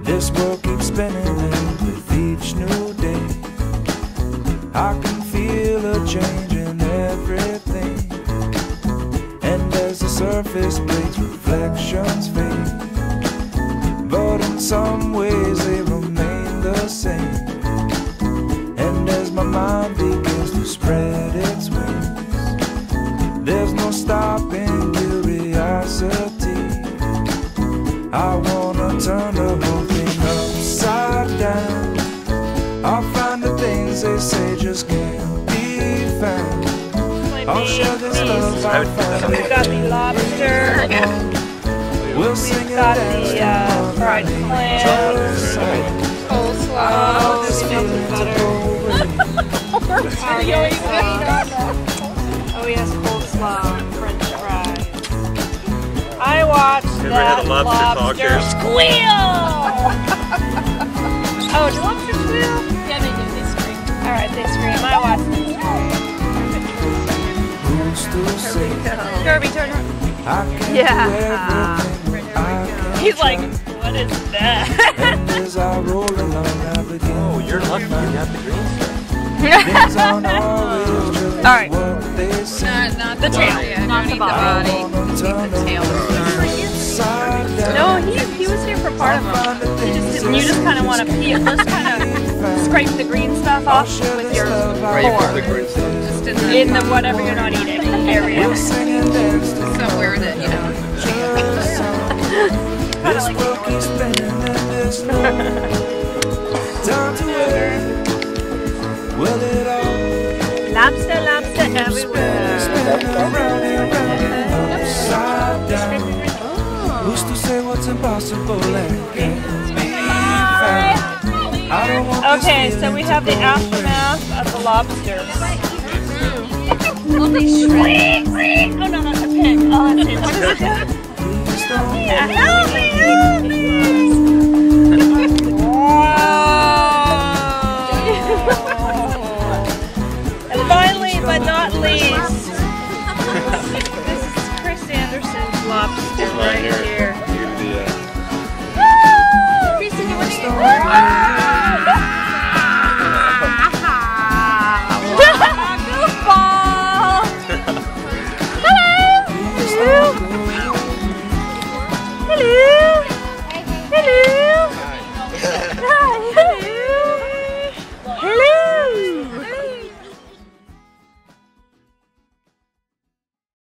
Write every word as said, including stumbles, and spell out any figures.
This world keeps spinning, and with each new day I can feel a change in everything. And as the surface breaks, reflections fade, but in some ways they remain the same. And as my mind begins to spread its wings, there's no stopping curiosity. I wanna turn the whole thing upside down. I'll find the things they say just can't be found. I'll share this love I found. We've got the lobster, We'll sing we've got the uh, fried clams, coleslaw, melted butter. Oh yes, coleslaw, French fries. I watched Ever that had a lobster lobster talker? squeal! Oh, do lobster squeal? Yeah, they do. They scream. Alright, they scream. I watched them scream. Kirby, turn around. Yeah. He's like, what is that? Oh, you're lucky you got the green stuff. Alright. Not, not The tail, Yeah, not don't the eat body. the body. Eat the tail. No, he, he was here for part of them. He just didn't, you just kind of want to peel, just kind of scrape the green stuff off with your fork. Just in the, In the whatever you're not eating area. somewhere that, you know. Kind of like lobster, lobster everywhere. Who's to say what's impossible and can't be found? I don't want this Okay, so we have the feeling to go aftermath of the lobsters. Well, they shred. Oh no, that's a pig. Oh, that's it. What does it do? Please don't Yeah, help me, help me! Wow! And finally, but not least, this is Chris Anderson's lobster right here.